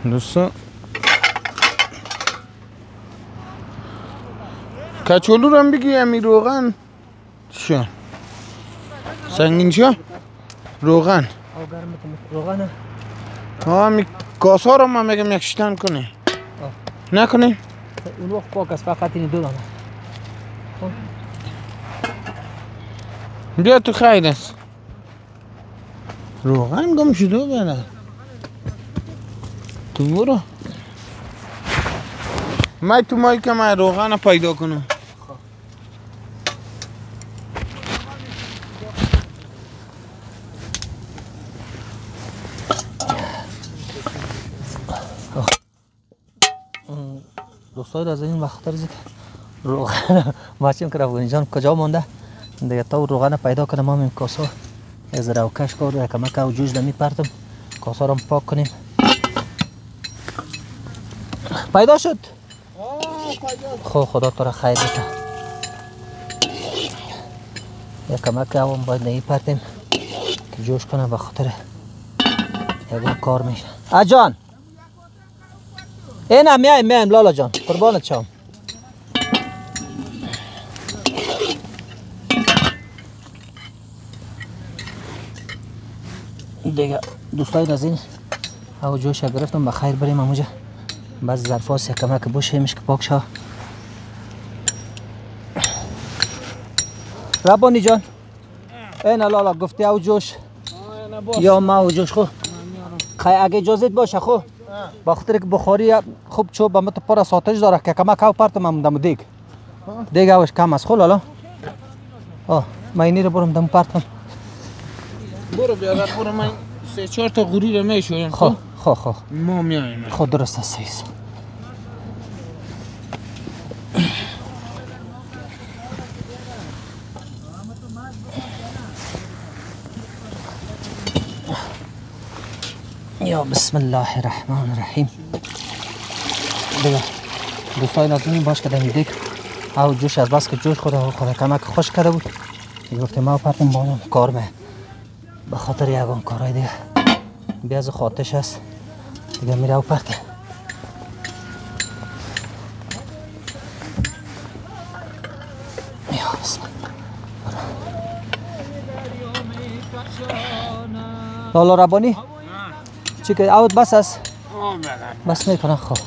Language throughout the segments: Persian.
دوستا کچولو رو هم بگی امی روغن شو سنگین شو روغن روغن امی کاسا رو من میگم یکشتن کنی نکنی اون وقت پاک است فقط این دو دانه بیا تو خیر است روغن گم شده بره تو برو من تو مایی که من روغن پیدا کنم دوستای از این وقت رزید روغن ماشین کرا اینجا کجا مونده دیگه تا روغن پیدا کنم ما این کاسا از روکش کار کمک او جوش دمی پرتم کاسا رو پاک کنیم پیدا شد خو خدا تو را خیر بده یک کمک او باید نمی پرتیم که جوش کنه به خاطر یکم کار میشه اجان اینم میایم لالا جان قربانت شم دیگه دوستای نازنین او جوش گرفتم بخیر بریم اموجا بعض ظرفاس کمک بوشیمش که پاک شه ربانی جان این لالا گفتی او جوش یا ما او جوش خو خیلی اگه اجازت باشه خو با خاطر که بخاری خوب چوب با مت پر ساتش داره که کمک او پرت من دم دیگه اوش کم است خو لالا من اینی رو برم دم پرتم برو بیادر برو من 3-4 تا غوری رو میشویم خو ما میایم خود درست است سیز یا بسم الله الرحمن الرحیم دیگه دوستای نازنین باش که دمی دیگه او جوش از بس که جوش خود کمک خوش کرده بود گفتیم ما پرتیم بانم کار به خاطر یکان کارهای دیگه بیاز خاطش هست دیگه میره او پرته یا بسم لالا ربانی چی که اوت بس است بس میکنه خواه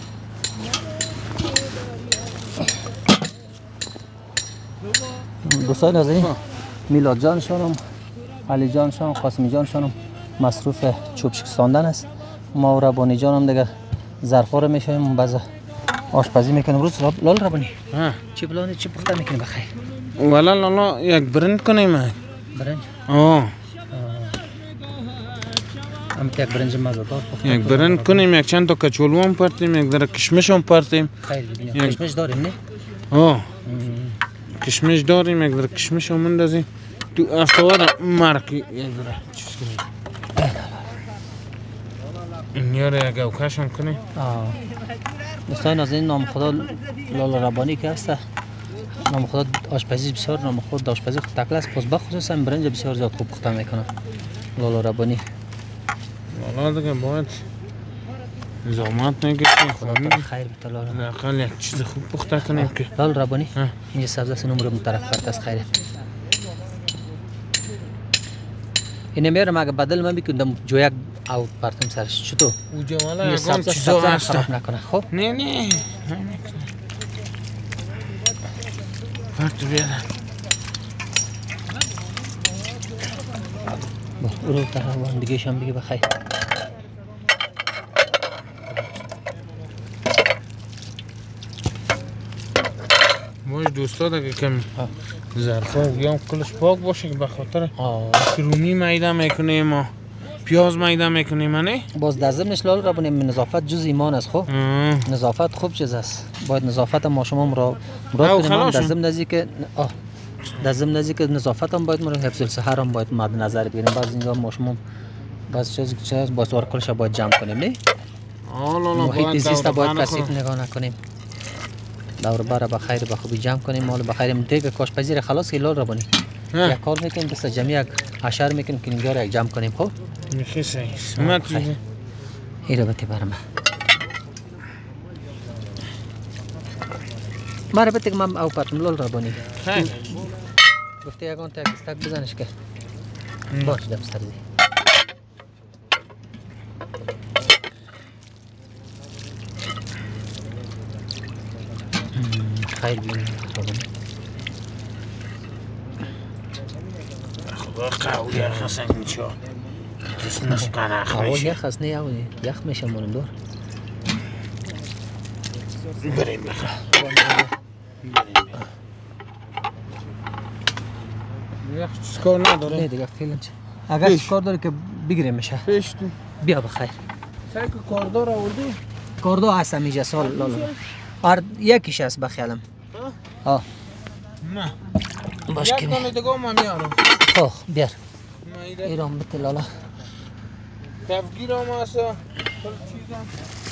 دوستای نازنین میلاد جان شانم علی جان شان قاسمی جان شانم مصروف چوب شکستاندن است ما و ربانی جانم دیگه ظرفا رو میشویم بعض آشپزی میکنیم روز لال ربانی چی پلانی چی پخته میکنی بخیر والا لالا یک برنج کنیم برنج هم یک برنج مزه‌دار یک برنج کنیم یک چند تا کچولو هم پرتیم یک ذره کشمش هم پرتیم خیلی ببینیم کشمش داریم نه کشمش داریم یک ذره کشمش هم اندازیم تو افتوار مرکی یک ذره چیز کنیم اینیا رو یک اوکش هم کنیم دوستای نازنین نام خدا لالا ربانی که هست نام خدا آشپزی بسیار نام خود آشپزی خود تکل است پس بخصوصا برنج بسیار زیاد خوب پخته میکنه لالا ربانی لالا دیگه باید زحمت نگیریم خدا خیر بده لالا لاقل یک چیز خوب پخته کنیم که لالا ربانی اینجا سبزه سنوم رو طرف پرت است خیره اینه میرم اگه بدل من بکنم جویک او پرتم سرش چطور؟ او جوالا یکم چیزا هست خراب نکنه خب؟ نه پرت بیادم او رو تا دیگه شم بگی بخیر باش دوستا دیگه کم ظرفا یا کلش پاک باشه که بخاطر رومی میده میکنیم ما پیاز میده میکنیم نه باز دزمش لال را بونیم نظافت جز ایمان است خب نظافت خوب چیز است باید نظافت ما شما مراد کنیم دزم نزدیک نظافت هم باید مراد حفظ الصحه هم باید مد نظر بگیریم بعض اینجا ما شما بعض چیز باید وار کلش باید جمع کنیم نه محیط زیست باید کثیف نگاه نکنیم دور بر بخیر به خوبی جمع کنیم مال بخیریم دیگه کاشپزیر خلاص لال را بونیم یک کار میکنیم دست جمعی یک عشر میکنیم که اینجا را یک جمع کنیم خب میخی صحیح سمت این رو بتی برم مرا بده که من او پاتم لول ربانی خیلی گفته یگان تا استک بزنش که باش دم سرزی خیر بین خدا قهوه یخ سنگین چا دوست نسقن اخ قهوه میشه یخ هست نه یخ میشه مونم دور بریم بخواه یخ چیزکار نداره؟ نه دیگه فعلا چه اگر چیزکار داره که بگیره میشه پیش تو بیا بخیر سعی که کاردار آوردی؟ کاردو هستم اینجا سال لالا یکیش هست بخیالم ها نه باش یک که دانه دیگه هم میارم خب بیار مایده ایران بده لالا کفگیر هم هست کل چیزم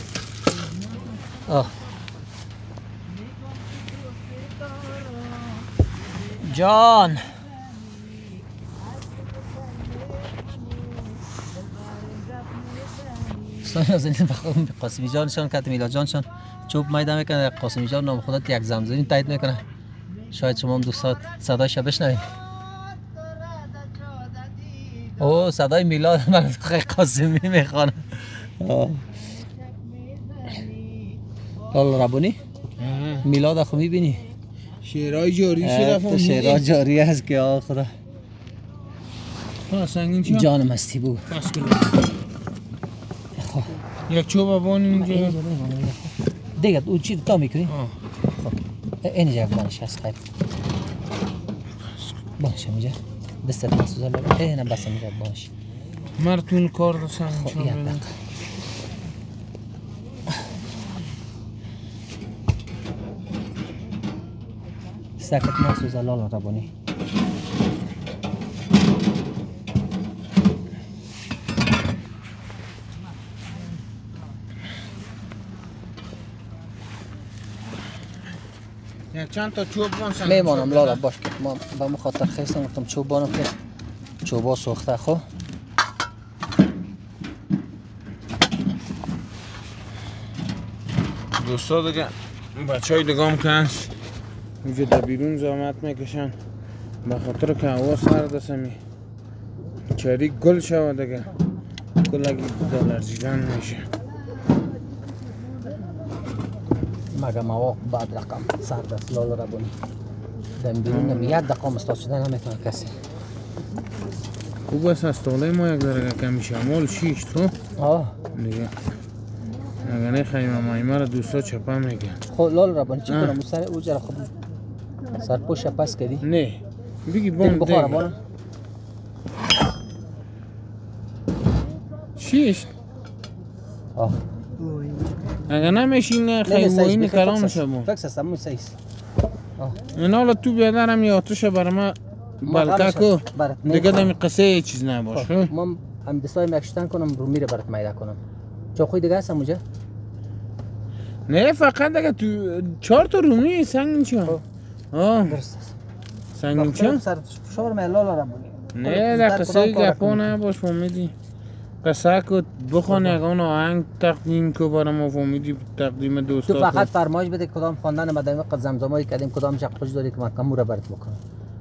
جان نازنین بخوام قاسمی جانشان کت میلاد جانشان چوب میدم میکنه قاسمی جان نام خودت یک زمزمین تایید میکنه شاید شما هم دوستات صدایش بشنوید او صدای میلاد من خیلی قاسمی میخوانم لالا ربانی میلاد خو میبینی شیرای جاری شده تو شیرها جاری هست که آه خدا سنگین چی؟ جان مستی بگو بس کنه یک چوب بان اینجا دیگه اون چی تا میکنی؟ خب اینجا یک بانش هست خیلی بانش هم اینجا دستت محسوزه لگه اینم بس هم اینجا بانش مرتون کار دستن خب یک دقیقه سکت محسوزه لالا ربانی یک چند تا چوب بان سنگین میمانم لالا باش که ما به مخاطر خیستم گفتم چوب بانم که چوبا سوخته خو دوستا دیگه بچه های دیگه هم که هست اینجا در بیرون زحمت میکشن به خاطر که هوا سرد است همی چری گل شود دیگه گل اگه لرزیدن میشه مگه هوا بعد رقم سرد است لالا ربانی در بیرون یک دقیقه مستاز شدن نمیتونه کسی خوب است از طاله ما یک درگه کمی شمال شیش تو دیگه اگه نه خیمه مایمه را دوستا چپه میگن خب لالا ربانی چی کنم سر او جره خب سرپوش پس کردی؟ نه بگی بام بخورم دیگه بارم شیش اگه نمیشینه خیلی این کلام شبون فکس هستم اون سیز این حالا تو بیادرم یا آتوش برای ما بلکه کو دیگه دمی قصه چیز نباش ما هم دستای مکشتن کنم رو میره برات میده کنم چاقوی دیگه هستم اونجا؟ نه فقط دیگه تو 4 تا رومی سنگین چا درست است سنگین چا؟ سر فشار ملالا ربانی نه در قصه گپا نباش فهمیدی قصه که بخوان یکان آهنگ تقدیم که برای ما فهمیدی تقدیم دوستا تو فقط فرمایش بده کدام خواندن مدام قد زمزمایی کردیم کدام جقش داری که من کم رو برات بکنم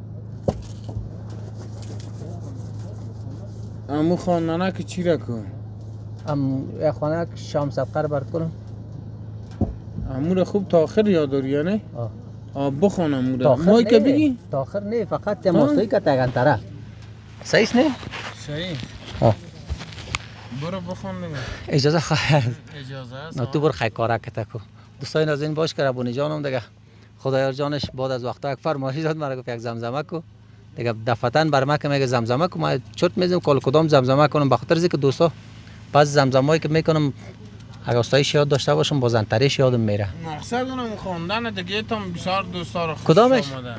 امو خواندنه که چی را کن؟ یک خانه که شام صدقه رو برات کنم امو را خوب تا آخر یاد داری یا نه؟ بخوان امو را مایی که بگی؟ تا آخر نه فقط تماستایی که تگن طرف صحیح نه؟ صحیح برو بخوان دیگه اجازه خواهد اجازه است نه تو برو خیلی کارک تکو دوستای نازنین باش که ربونی جانم دیگه خدایار جانش بعد از وقتا یک فرمایش داد مرا گفت یک زمزمه کو دیگه دفعتاً بر ما که میگه زمزمه کو ما چرت میزنم کدام زمزمه کنم به خاطر اینکه دوستا بعض زمزمه‌ای که میکنم اگه استایش یاد داشته باشم بازنتریش یادم میره مقصد اونم خواندن دیگه تام بسیار دوستا رو خوش کدامش؟ آمده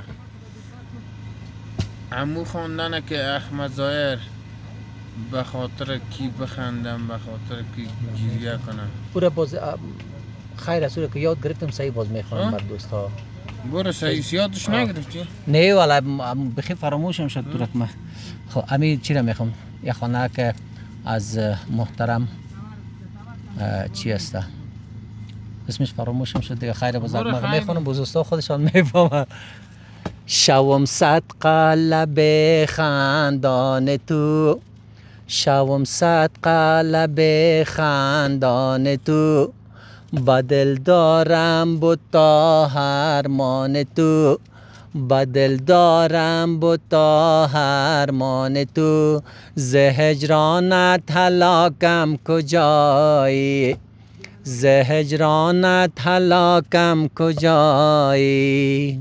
امو خواندن که احمد ظاهر به خاطر کی بخندم به خاطر کی گریه کنم پورا باز خیر از که یاد گرفتم صحیح باز میخوام بر دوستا برو صحیح یادش نگرفتی؟ نه والا بخی فراموشم شد تو رقمه خب امی چی را میخوام یه خانه که از محترم چی است اسمش فراموشم شد دیگه. خیر بزرگ من میخونم بزرستا خودشان میفهمه. شوم صد قلب خندان تو، شوم صد قلب خندان تو، بدل دارم بتا هرمان تو، بدل دارم بتا هرمان تو، ز هجرانت هلاکم کجایی، ز هجرانت هلاکم کجایی.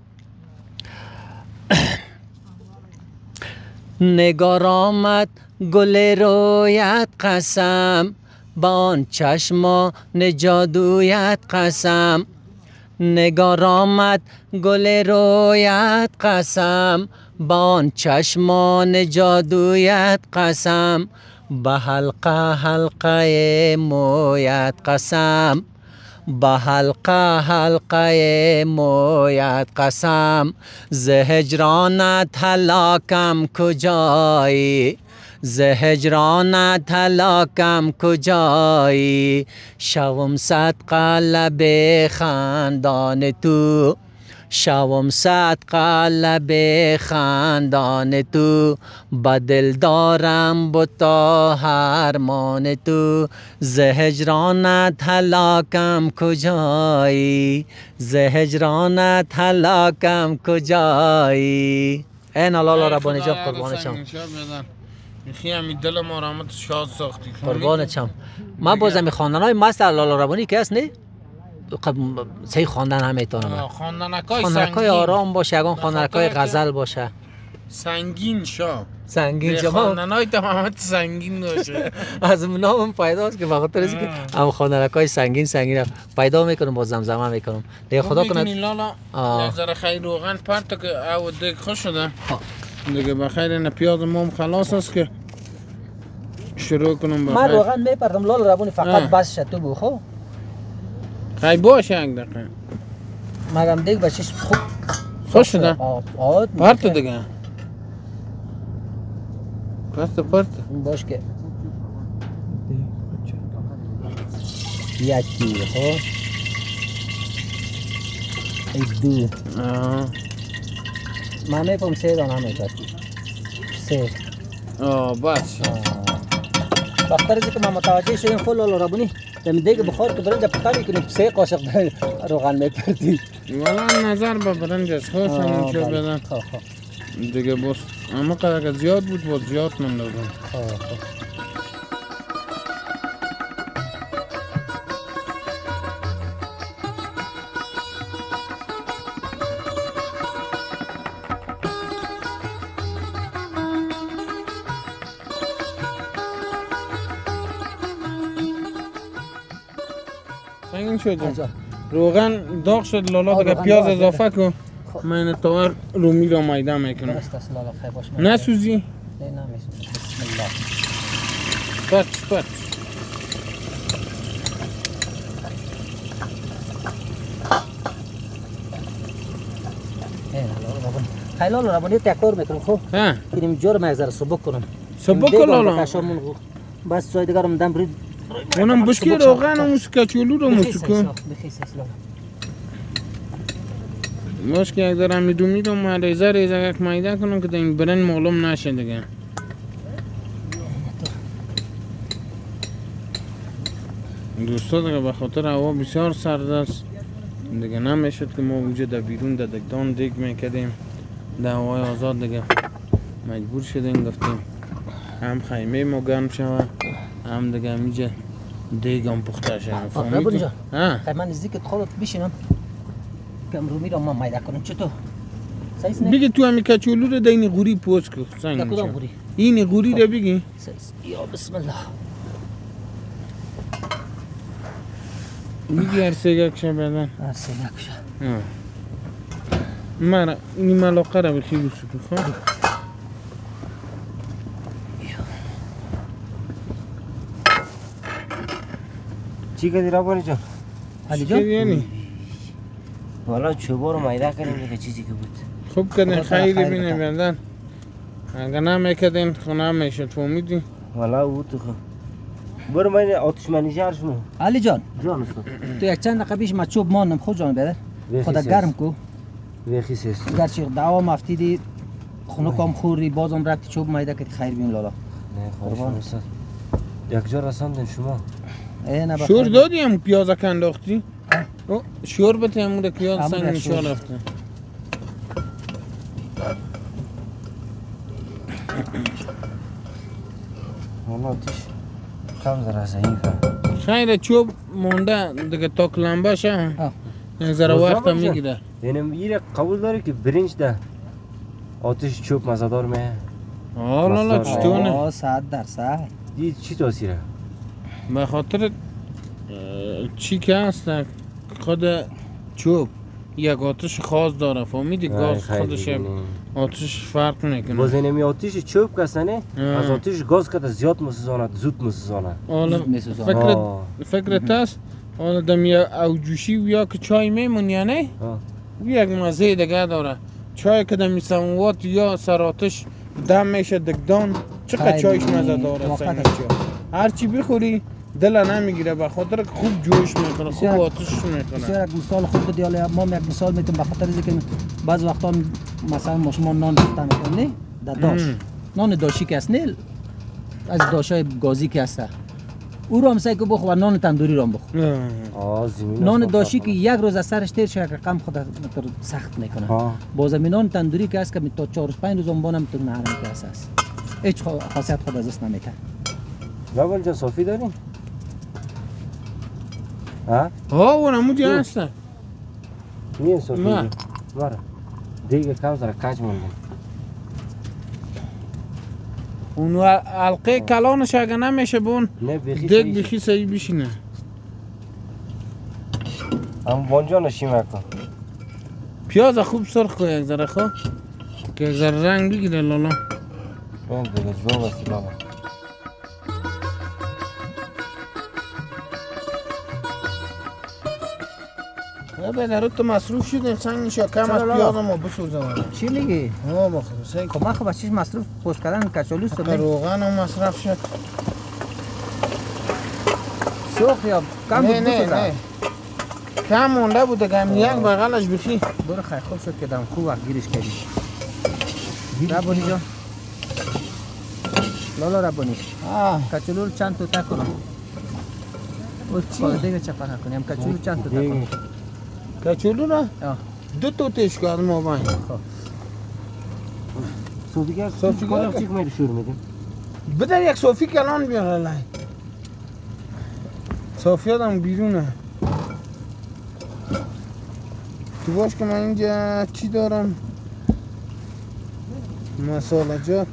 نگار آمد گل رویت قسم، با آن چشمان جادویت قسم، نگار آمد گل رویت قسم، با آن چشمان جادویت قسم، به حلقه حلقه مویت قسم، به حلقه حلقه مویت قسم، ز هجرانت هلاکم کجایی، ز هجرانت هلاکم کجایی. شوم صد قلب خندان تو، شوم صد قلب خندان تو، بدل دارم بتا هرمان تو، ز هجرانت هلاکم کجایی، ز هجرانت هلاکم کجایی. این الله ربانی جان قربانشم. میخی همی دل ما رحمت شاد ساختی قربانشم. من بازم خواندنهای مست الله ربانی که هست نه صحیح خواندن هم میتونم. خواندنکای آرام باشه، یگان خواندنکای غزل باشه. سنگین شا سنگین شا خواندنهای تمامت سنگین باشه. از نام پیداست که بخاطر اینکه که هم خواندنکای سنگین سنگین پیدا میکنم، با زمزمه میکنم. دیگه خدا کنه لالا یک ذره خیر روغن پرت که او دیگه خوش شده دیگه. بخیر این پیاز مام خلاص است که شروع کنم. من روغن میپردم لال ربونی فقط بس شد تو بو خو خیلی باشه یک دقیقه مگم دیگه بچش خوب خوش شده پرت دیگه پرت باش که یکی خو ای دو من میپم سه دانه میپرتی سه بس بختر از که ما متوجه شدیم خود لال ربونی دمی دیگه بخور که برنج پتا میکنیم 3 قاشق روغن میپردی. والا نظر به برنج است خواست همون چه بدن دیگه بس اما که زیاد بود باز زیاد من دادم. این شد روغن داغ شد لالا دیگه پیاز اضافه کن. من تاور رومی را میده میکنم. نسوزی؟ نه نمیسوزی. بسم الله. پت خیلی لالا ربانی تکار میکنم خب اینیم جور مگذار سبک کنم. سبک کن لالا بس سوی دیگرم دم برید اونم بشکی روغن و کچولو رو مسکن باش که یک دارم میدوم من ریزه یک مایده کنم که این برن معلوم نشه دیگه. دوستا دیگه به خاطر هوا بسیار سرد است دیگه نمیشد که ما اونجا در بیرون در دکدان دیگ میکردیم در هوای آزاد دیگه مجبور شدیم گفتیم هم خیمه ما گرم شود هم دیگه همیجا دیگم پخته شد. فهمیدی؟ ها من نزدیک خودت بشینم کم رو میرم من میده کنم چطور؟ بگی تو همی کچولو رو دین غوری پوست کن سنگ کدام غوری؟ این غوری رو بگی یا بسم الله میگی هر سگک شه بدن هر سگک شه من این ملاقه رو بخی بسکن خواه چی کردی رابانی جان؟ علی جان؟ یعنی؟ والا چوبا رو میده کردیم دیگه چیزی که بود خوب کردین خیلی بینه بردن اگر نمیکردین خونه میشد فهمیدی؟ والا او تو خب برو من آتش منیجر شنو علی جان جان استاد تو یک چند دقیقه پیش ما چوب ماندم خود جان بیادر خدا گرم کو ویخی سیست گرچه دوام افتیدی خنکم خوری بازم رفتی چوب مایده که خیر بیون لالا نه خواهشم استاد یک جا رساندن شما شور دادی هم پیازه کنداختی؟ شور بته همون ده پیاز سنگ نشان رفته والا آتش کم ذره ضعیفه خیلی چوب مونده دیگه تا کلمبه شه یک ذره وقت هم میگیره یعنی یه قبول داری که برنج ده آتش چوب مزدار میه لالا چطونه؟ 100%. دید چی تاثیره؟ به خاطر چی که هست خود چوب یک آتش خاص داره فهمیدی گاز خودش آتش فرق میکنه باز اینمی آتش چوب کسنه از آتش گاز کده زیاد مسوزاند زود مسوزاند فکرت هست حالا دم یا اوجوشی و یا که چای میمون یا نه یک مزه دیگه داره چای که دمی سموات یا سر آتش دم میشه دگدان چقدر چایش مزه داره هرچی بخوری دل نمیگیره به خاطر که خوب جوش میکنه خوب آتش میکنه بسیار یک مثال خوب بدی حالا ما یک مثال میتونم به خاطر اینکه بعض وقتا مثلا ما شما نان ریختن میکنیم نه در داش نان داشی که است نه از داشای گازی که هست او رو هم سعی که بخور و نان تندوری رو هم بخور نان داشی که یک روز از سرش تیر شد رقم خود سخت میکنه باز نان تندوری که است که تا 4 5 روز اون میتونه نرم که است هیچ خاصیت خود از دست نمیده بابا جان صافی داریم اون همون جا هستن نیه صافی باره دیگه کم زره کج مونده اونو حلقه کلانش اگه نمیشه بون دیگ بخی سایی بشینه هم بانجا نشیمه کن پیاز خوب سرخ کن یک ذره خواه که یک ذره رنگ بگیره لالا این دیگه جو بستی لالا به درود تو مصروف شدیم سنگ نشا کم از پیاز ما بسوزه چی میگی؟ بخیر خب من خب از چیز مصروف پست کردن کچالوست روغن هم مصرف شد سوخ یا کم بود بسوزه کم مونده بود دگم یک بغلش بخی برو خیلی خوب شد که دم خوب وقت گیرش کردی ربانی جان لالا ربانی کچالو چند تا تکنم او چی؟ دیگه چپنه کنیم کچالو چند تا تکنم کچولو را؟ 2 تا تش کردم آبان صوفی کنم چی که شور میدیم بده یک صوفی کلان بیار الان صوفی آدم بیرونه تو باش که من اینجا چی دارم مسالجات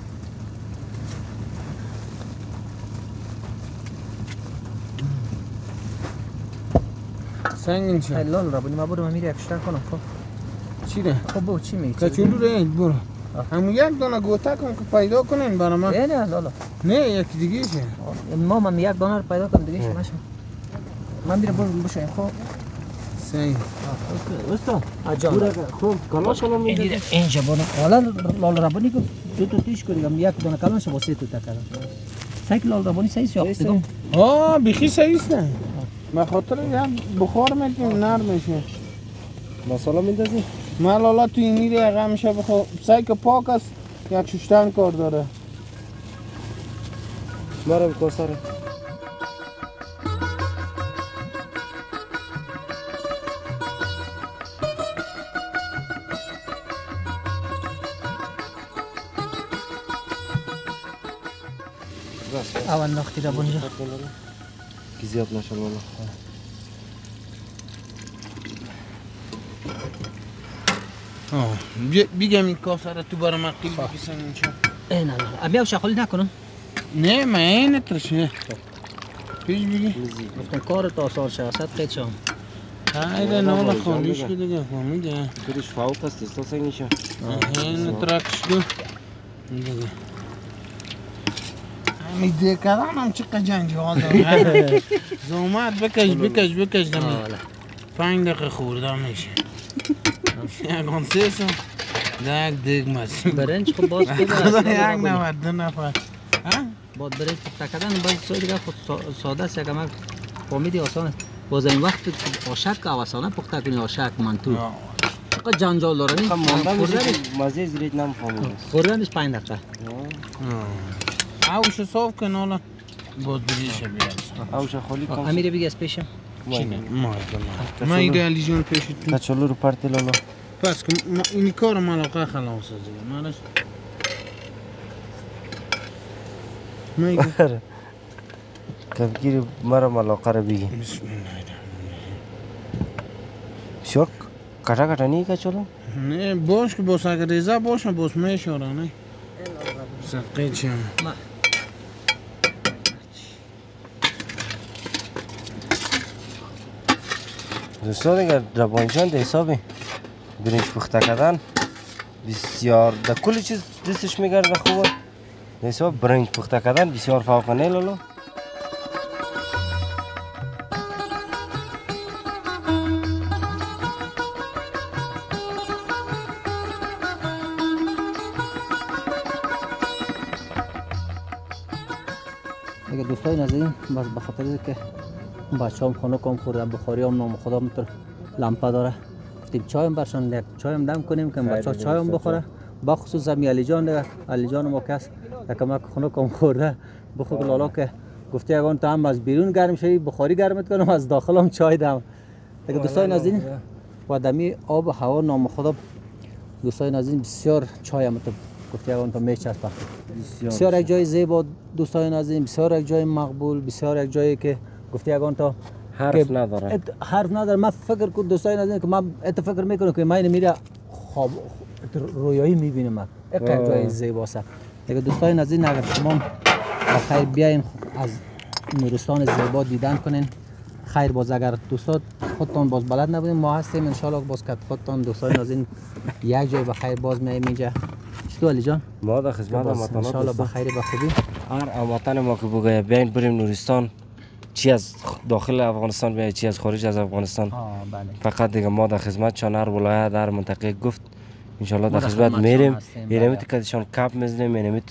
سنگین چه؟ لال را بودیم ما برو من میره اکشتر کنم خب چی ره؟ خب برو چی میگی؟ کچولو ره برو همون یک دانه گوته کن که پیدا کنین برای من نه لالا نه یکی دیگه شه من یک دانه رو پیدا کنم دیگه شه من میره برو بشه خب صحیح استاد آجان خوب کلاش کنم میده اینجا برو حالا لال را بودی که 2 تا تیش کنیم یک دانه کلان شه با 3 تا تکرم سایک لال را بودی صحیح شد بیخی صحیح است نه به خاطر یک بخار میتیم نرم میشه مساله میندازی؟ من لالا تو این میره اقا میشه بخور سعی که پاک است یک ششتن کار داره مرا بکاساره اول نختی را بونجا که زیاد نشد والا بگم این کاسه را تو برای من قیل بکسن اینجا نه امیاب شخالی نکنم نه من این ترشه پیش بگی گفتم کارت آسان شه اصد قید شام هایده نالا خالیش که دیگه فهمیده درش فوق است استا سنگیشه این ترکش دو دیگه میده کردن هم چقدر جنجال داره زومت بکش دمی 5 دقیقه خورده میشه یکان 3 سو دیگ مست برنج خب باز خوبه یک نفر 2 نفر باد برنج پخته کردن بعضی چیزا دیگه خود ساده است یک مق فهمیدی آسانه. باز این وقت که آشک آسانه پخته کنی آشک منتو. فقط جنجال داره نی. مزه زیرید نمی‌فهمم. خوردنش 5 دقیقه. آوش صاف کن حالا باز بریش بیاد. آوش خالی کن. امیر بگی از پیشم. ما اینجا علی جان پیشت. کچالو رو پرت لالا. پس که این کار ملاقه خلاص دیگه. مالش. میگه. کفگیری مرا ملاقه رو بگی. بسم الله. بسیار کتا کتا نی کچالو؟ نه باش که باز اگر ریزه باشه باز میشوره نه. سقیت چیم. دوستان اگر ربانجان ده حسابی برنج پخته کردن بسیار در کل چیز دستش میگرده خوبه. ده حساب برنج پخته کردن بسیار فوق‌العاده لالو. دیگه دوستای نازنین بس به خاطر که بچه‌ام خانه کام خوردن بخاری هم نام خدا متر لامپا داره گفتیم چایم برشان یک چایم دم کنیم که بچه‌ها چایم بخوره با خصوص می علی جان ما کس که ما خانه کام خورده بخور لالا که گفتی اگه تو هم از بیرون گرم شوی بخاری گرمت کنم از داخل هم چای دم. دیگه دوستای نازنین و دمی آب و هوا نام خدا دوستای نازنین بسیار چای متر گفتی اگه تو میچسبه بسیار یک جای زیبا دوستای نازنین بسیار یک جای مقبول بسیار یک جایی که گفتی اگه تو حرف نداره حرف نداره. من فکر کنم دوستای نازنین که من فکر میکنم که من میره خواب رویایی میبینم من یک جای زیباست. دیگه دوستای نازنین اگر شما بخیر بیاین از نورستان زیبا دیدن کنین خیر باز اگر دوستان خودتون باز بلد نبودین ما هستیم ان شاء الله باز که خودتون دوستای نازنین یک جای بخیر باز میایم اینجا. چطور علی جان؟ ما در خدمت هموطنان ان شاء الله بخیر بخوبی. هر هموطن ما که بگه بیاین بریم نورستان چی از داخل افغانستان بیاین چی از خارج از افغانستان بله. فقط دیگه ما در خدمت چون هر ولایت در منطقه گفت ان شاء الله در خدمت میریم. اینمیت که شان کاپ میزنیم اینمیت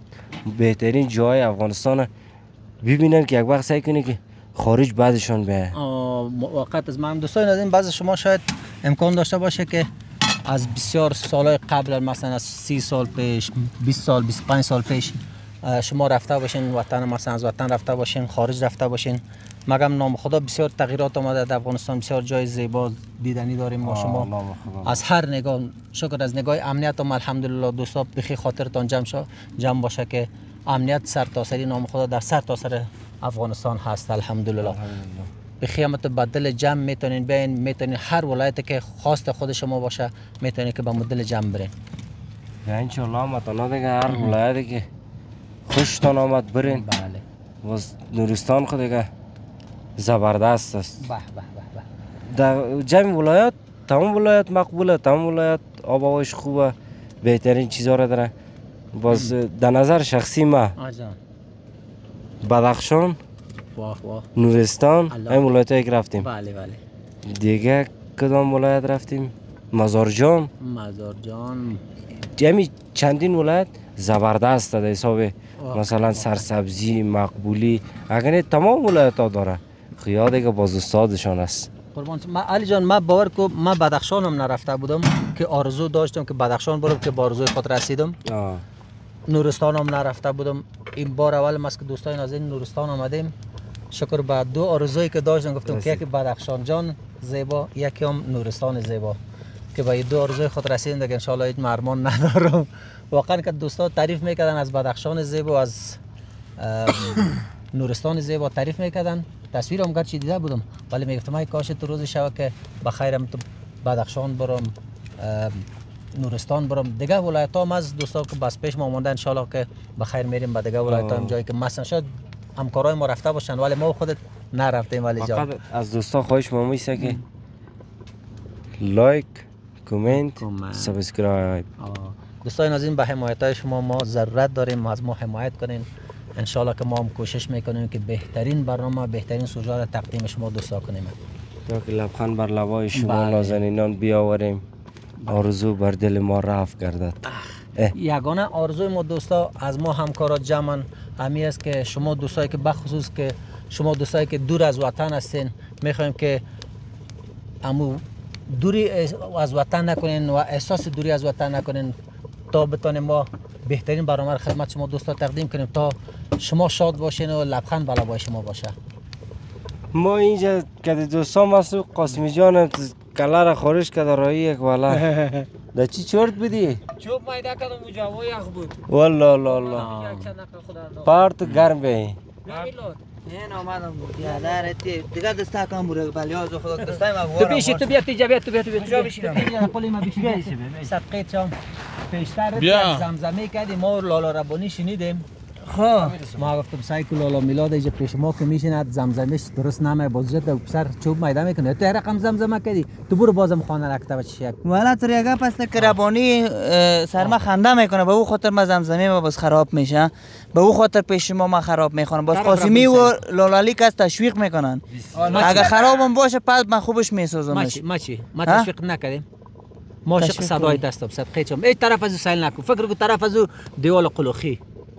بهترین جای افغانستان ببینن که یک وقت سعی کنی که خارج بعدشان بیاین. وقت از من دوستان نازنین بعض شما شاید امکان داشته باشه که از بسیار سالهای قبل مثلا از 30 سال پیش 20 سال 25 سال پیش شما رفته باشین وطن مثلا از وطن رفته باشین خارج رفته باشین مگم نام خدا بسیار تغییرات آمده در افغانستان بسیار جای زیبا دیدنی داریم ما شما از هر نگاه شکر از نگاه امنیت هم الحمدلله دوستا بخی خاطرتان جمع باشه که امنیت سرتاسری نام خدا در سرتاسر افغانستان هست الحمدلله. بخیامت بدل جمع میتونین بیاین میتونین هر ولایتی که خواست خود شما باشه میتونین که به مدل جمع برین. ان شاء الله متنا دیگه هر ولایتی که خوشتان آمد برین. بله. و نورستان خود دیگه زبردست است. به به به. در جمع ولایت تمام ولایت مقبوله تمام ولایت آب و هوایش خوبه بهترین چیزا را داره. باز در نظر شخصی ما بدخشان نورستان این ولایت که رفتیم. بله بله. دیگه کدام ولایت رفتیم؟ مزارجان. جمعی چندین ولایت زبردست در حساب مثلا سرسبزی مقبولی اگر تمام ولایت ها داره خیال دیگه باز استادشان است. علی جان من باور کو من بدخشان هم نرفته بودم که آرزو داشتم که بدخشان برم که با آرزوی خود رسیدم. نورستان هم نرفته بودم این بار اول ما که دوستای نازنین نورستان آمدیم شکر به دو آرزویی که داشتم گفتم که یکی بدخشان جان زیبا یکی هم نورستان زیبا که با دو آرزوی خود رسیدم دیگه ان شاء الله هیچ مرمان ندارم. واقعا که دوستا تعریف میکردن از بدخشان زیبا از نورستان زیبا تعریف میکردن تصویرم گرچه دیده بودم ولی میگفتم ای کاش تو روز شب که بخیرم تو بدخشان برم نورستان برم دیگه ولایت ها از دوستا که بس پیش ما مونده ان شاء الله که بخیر میریم به دیگه ولایت ها جایی که مثلا شاید همکارای ما رفته باشن ولی ما خودت نرفتیم ولی جان فقط از دوستا خواهش ما میشه که لایک کامنت سابسکرایب. دوستای نازنین به حمایت های شما ما ضرورت داریم از ما حمایت کنین ان شاء الله که ما هم کوشش میکنیم که بهترین برنامه بهترین سوژه را تقدیم شما دوستا کنیم تا که لبخند بر لبای شما نازنینان بیاوریم آرزو بر دل ما رفت گردد. یگانه آرزوی ما دوستا از ما همکارات جمعن همی است که شما دوستایی که بخصوص که شما دوستایی که دور از وطن هستین میخوایم که امو دوری از وطن نکنین و احساس دوری از وطن نکنین تا بتونیم ما بهترین برنامه خدمت شما دوستا تقدیم کنیم تا شما شاد باشین و لبخند بالا با شما باشه. ما اینجا که دوستان مسعود قاسمی جان کلا را خارج کرده رایی یک والا دا چی چرت بودی؟ چوب میده کردم مجاوی یخ بود والله الله پارت گرم بی این آمدم بیادر دیگه دستا کنم بوره بلیاز خدا دستای ما تو بیشی تو بیا تیجا بیا تو بیا کجا بشینم پولی ما بیشی صدقه چم پیشتر زمزمه کردیم ما لالا ربانی شنیدیم ما گفتم سایکل لالا میلاد اینجا پیش ما که میشیند زمزمش درست نمه بازجت و پسر چوب میده میکنه تو رقم زمزمه کردی تو برو بازم خانه رکته و چیک والا تو ریگا پس که ربانی سرما خنده میکنه به او خاطر ما زمزمه ما باز خراب میشه به او خاطر پیش ما خراب میخونم باز قاسمی و لالالی که تشویق میکنن اگه خرابم باشه بعد من خوبش میسازمش ما تشویق نکردیم ما عاشق صدای دستم صدقه چم ای طرف از سایل نکن فکر کو طرف از دیوال قلوخی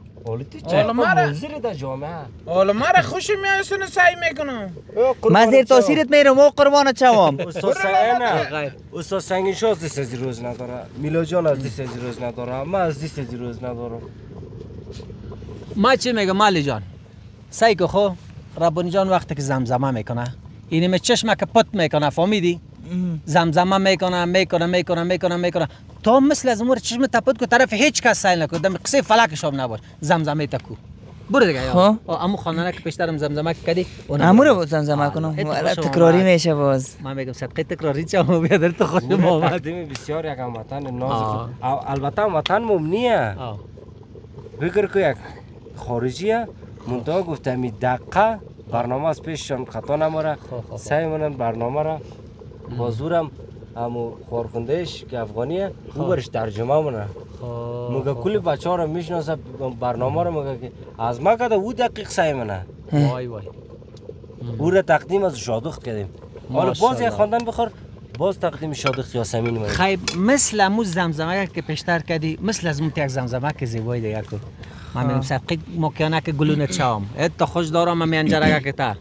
حالا مرا خوشی میایسونه سعی میکنم من زیر تاثیرت میرم و قربانت شوم استاد سنگین شو از دیست روز نداره میلا جان از دیست روز نداره من از دیست روز ندارم ما چی میگم مالی جان سعی که خو ربانی جان وقتی که زمزمه میکنه اینی می چشمه که پت میکنه فهمیدی زمزمه میکنه تو مثل از امور چشم تپد که طرف هیچ کس سایل نکن دم قصه فلکش هم نباش زمزمه تکو برو دیگه یا امو خانه که پیشترم زمزمه کردی امو رو زمزمه کنم تکراری میشه باز من میگم صدقه تکراری چم بیادر تو خوش اومد تقدیم بسیار یک وطن نازک البته وطن ممنیه فکر کو یک خارجیه منتها گفتم دقیقه برنامه از پیششان خطا نماره سعی منن برنامه را با زورم همو خورخوندهش که افغانیه او برش ترجمه منه مگه کلی بچه ها رو میشناسه برنامه رو مگه که از ما کده او دقیق سعی منه وای او را تقدیم از شادخت کردیم حالا باز یک خواندن بخور باز تقدیم شادخت یاسمین منه خیب مثل امو زمزمه که پیشتر کردی مثل از اون یک زمزمه که زیبایی دیگر کن من میگم صدقه مکیانه که گلونه چام تا خوش دارم من میانجره که تا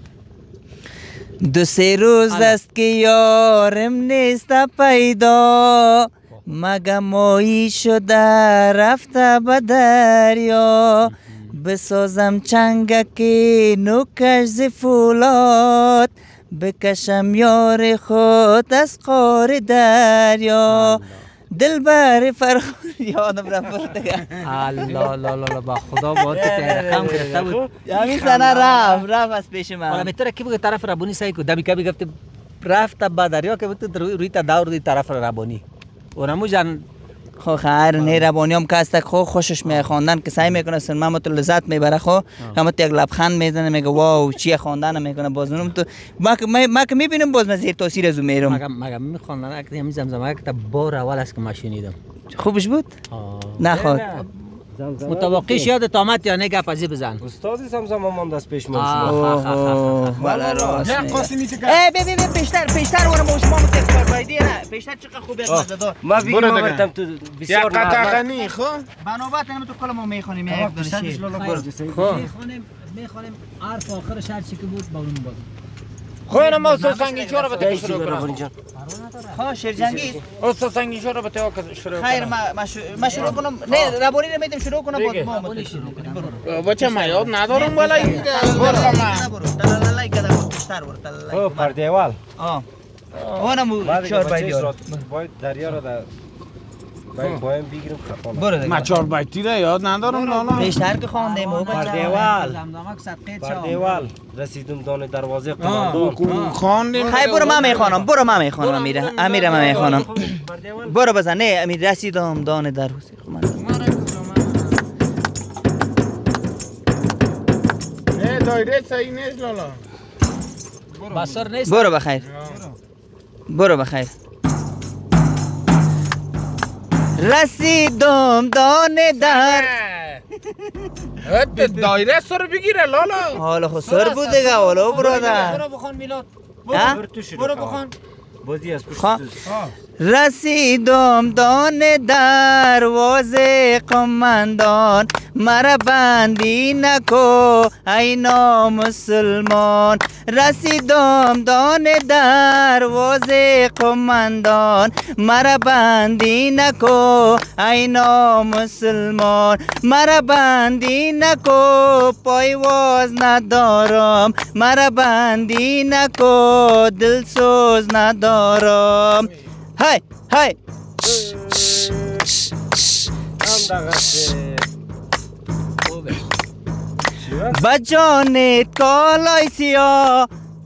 دو سه روز است که یارم نیست پیدا مگه ماهی شده رفته به دریا بسازم چنگکی نوکش ز فولاد بکشم یار خود از قار دریا دلبر فرخور یادم رفت دیگه الله لا لا با خدا با تو رقم گرفته بود همین سنه رفت از پیش من حالا بهتره کی بگه طرف ربانی سعی کو دمی کبی گفته رفت با دریا که تو روی تا دور دی طرف ربانی اونمو جان خو خیر نه ربانی هم کاست خو خوشش می خواندن که سعی میکنه سینما تو لذت میبره خو همت یک لبخند میزنه میگه واو چی خواندن میکنه بازونم تو ما که میبینم باز من زیر تاثیر از میرم مگه میخوندن اگه همین زمزمه که بار اول است که ما شنیدم خوبش بود نه خود متوقعش یادت آمد یا نه گپ ازی بزن استادی زمزمه من دست پیش من شما والا راست قاسمی تو ببین پیشتر ورم با شما متفق بایدی نه پیشتر چقدر خوبه مزه‌دار ما بگم گفتم تو بسیار قطعی خو بنابرای اینم تو کلمو میخونیم یک دونه شعر میخونیم حرف آخرش هر چی که بود با اون باز خو اینا ما استاد سنگین شو رو به تو شروع کنم ها شعر جنگی استاد سنگین شو رو به تو شروع کنم خیر ما شروع کنم نه ربانی رو میدم شروع کنم باز ما شروع کنیم بچه ما یاد ندارم بالا این برو تلالای کدا بیشتر برو تلالای پردیوال اونم شعر بایدیار باید دریا رو در پایم بگیرم خطا برو ما چهار بیتی را یاد ندارم لالا بیشتر که خواندیم او پردیوال رسیدم دان دروازه قماندان خواندیم خیر برو من میخوانم امیر من میخوانم برو بزن نه امیر رسیدم دان دروازه قماندان نه دایره صحیح نیست لالا بسر نیست برو بخیر رسیدم دان در دایره سر بگیره لالا حالا خود سر بود دیگه حالا برادر برو بخون میلاد برو بخون بازی از پشت رسیدم دان دروازه قماندان مرا بندی نکو ای نامسلمان رسیدم دان دروازه قماندان مرا بندی نکو ای نامسلمان مرا بندی نکو پایواز ندارم مرا بندی نکو دلسوز ندارم های های بجان کالای سیا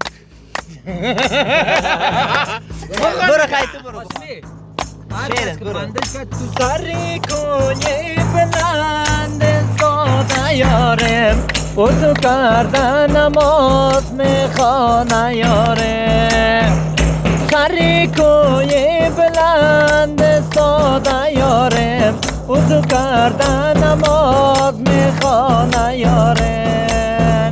برو خیلی تو برو تو سری کنی بلند ساده یارم و تو کردن نماز میخوانه یارم سری کوی بلند ساده یارم او تو کردن نماز میخوانه یارم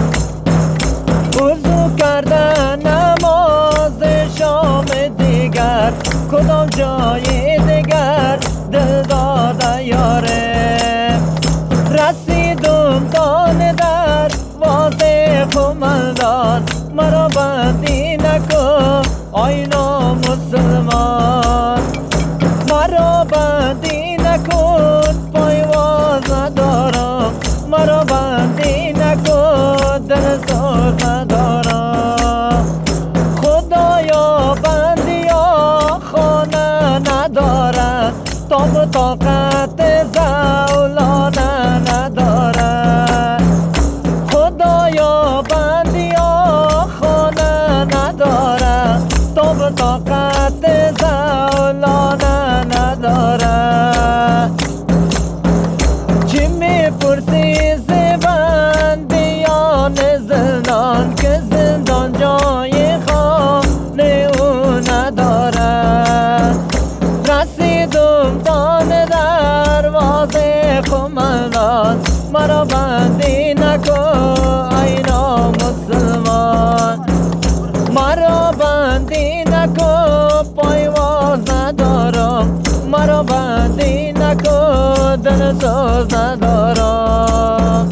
وضو کردن نماز شام دیگر کدام جای دیگر دل داده یارم رسیدم دان در واسه قماندان مرا بندی نکن ای نامسلمان مرا بندی نکن پایواز ندارم مرا بندی نکن دلسوز ندارم خدایا بندیا خانه ندارن تاب طاقت زولانه ندارن خدایا بندیا خانه ندارن تاب طاقت زولانه ندارن چی میپرسی ز بندیان زندان که زندان جای خانه او ندارن رسیدم دان دروازه قماندان مرا بندی نکن ای نامسلمان مرا بندی نکن پایواز ندارم مرا بندی نکن دلسوز ندارم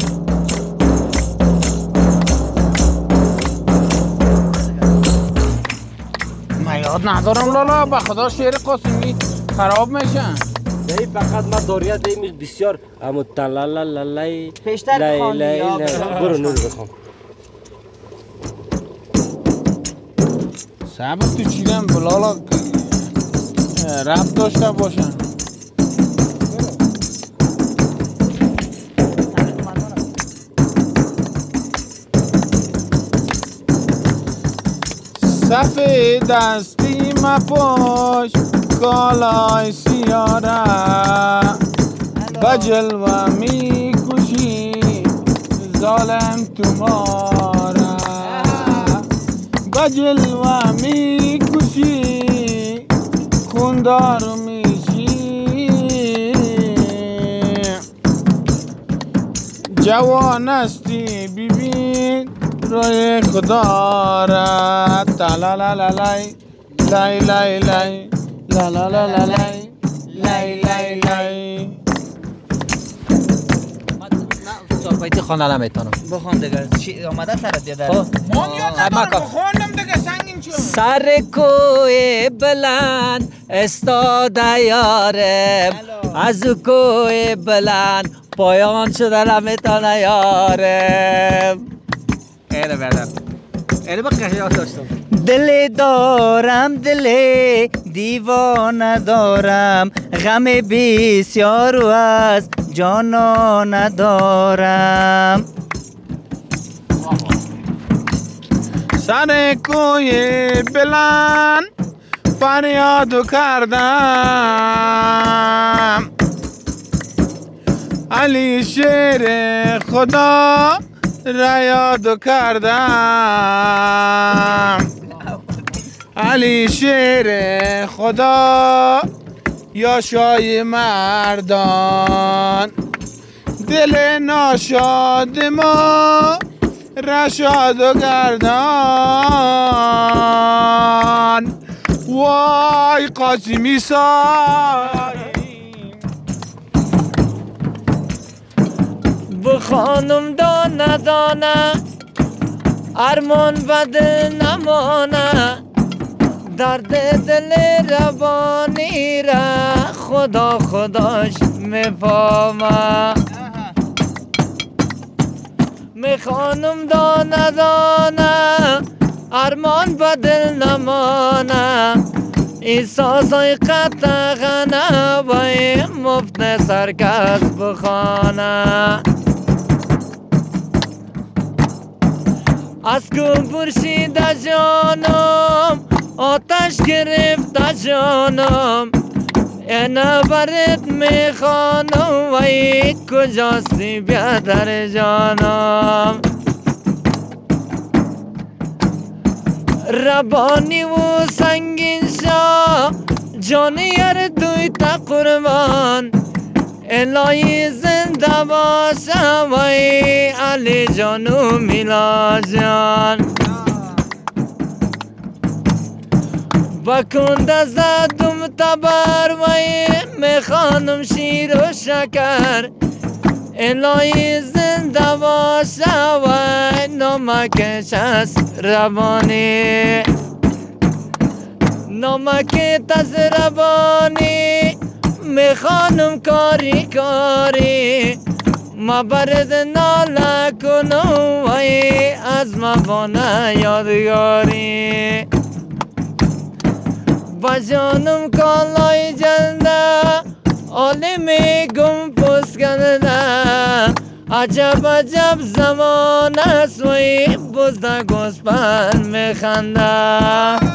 من یاد ندارم لالا به خدا شعر قاسمی خراب میشن ای فقط ما دوریت ایمیل بسیار اما تلالالالای پیشتر بخوانی برو نور بخوام صبر تو چیدم بلالا رب داشته باشن صف دستی مپاش کالای سیاره بجلوه می کشی ظالم تماره بجلوه می کشی خوندار میشی جوان استی ببین روی خدا را تلالالای لای لای لای لا لا لا لا لای لای لای لای چارپایتی خانه نمیتونم بخوان دیگر چی آمده سرت بیادر من یاد ندارم بخوانم دیگه سنگین چون سر کوی بلند استاده یارم از کوی بلند پایان شده نمیتونه یارم اینه بیادر اینه با قشنگ داشتم دل دارم دل دیوانه دارم غم بسیار از جانانه دارم سر کوی بلند فریاد کردم علی شیر خدا را یاد کردم علی شیر خدا یا شای مردان دل ناشاد ما رشاد و گردان سای قاسمی سای بخوانم دانه دانه ارمان بده نمانه درد دل ربانی را خدا خداش میفهمه میخوانم دانه دانه ارمان به دل نمانه احساسای قطعه و مفت سرکس بخانه از گل برشیده جانم آتش گرفته جانم اینه برات میخوانم و ای کجاستی بیادر جانم ربانی و سنگین شا جانی هر دوی تا قربان الهی زنده باشه و ای علی جان و میلا جان بکنده زدم تبر و ای میخوانم شیر و شکر الهی زنده باشه و نمکش است ربانی نمکت از ربانی میخوانم کاری کاری ما برد ناله کنم و ای از مبانه یادگاری با جانم کالای جنده عالمی گم پس کنده عجب عجب زمان است و ای بزده گوسپند میخنده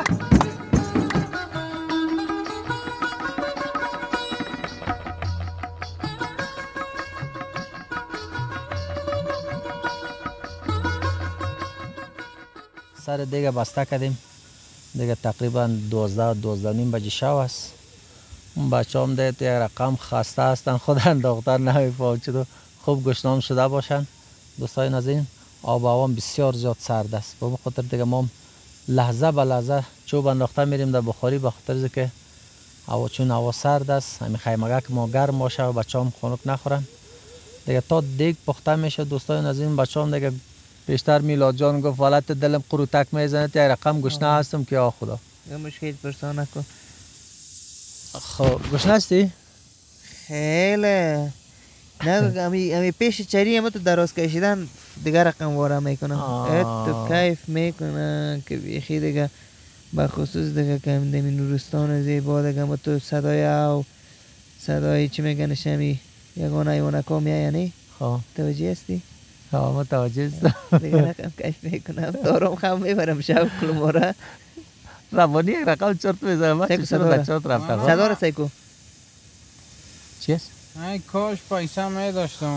سر دیگه بسته کردیم دیگه تقریبا 12 نیم بجه شب است اون بچه هم دیگه یک رقم خسته هستن خود دختر نمیفهم چطور خوب گشنام شده باشن دوستای ناظرین آب و هوا بسیار زیاد سرد است به خاطر دیگه ما لحظه به لحظه چوب انداخته میریم در بخاری به خاطر که هوا چون هوا سرد است همین خیمگه که ما گرم باشه و بچه هم خنک نخورن دیگه تا دیگ پخته میشه دوستای ناظرین بچه هم دیگه بیشتر میلاد جان گفت حالت دلم قروتک میزنه یک رقم گشنه هستم که آ خدا مشکل پرسان نکن خب گشنه هستی؟ خیلی نه امی پیش چری هم تو دراز کشیدن دیگه رقم واره میکنم تو کیف میکنم که بیخی دیگه بخصوص دیگه که دمی نورستان زیبا دیگه ما تو صدای او صدای چی میگن شمی یگانه ایوانکا میای یعنی توجه هستی؟ ها متوجه است دیگه رقم کیف میکنم دارم خم میبرم شب کلماره ربانی یک رقم چرت میزنم من چه سر بچه هات رفتم صدا را سیکو چی است؟ ای کاش پیسه میداشتم